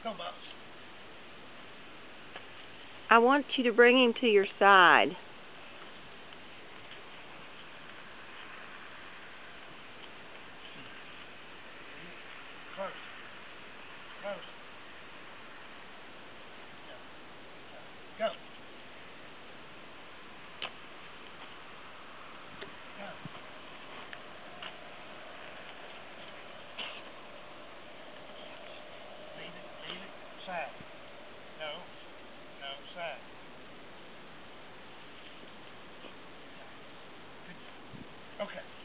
Go, Bubs. I want you to bring him to your side. Close. Close. Go. Go. Go. Leave it. Side. No, side. Good. Okay.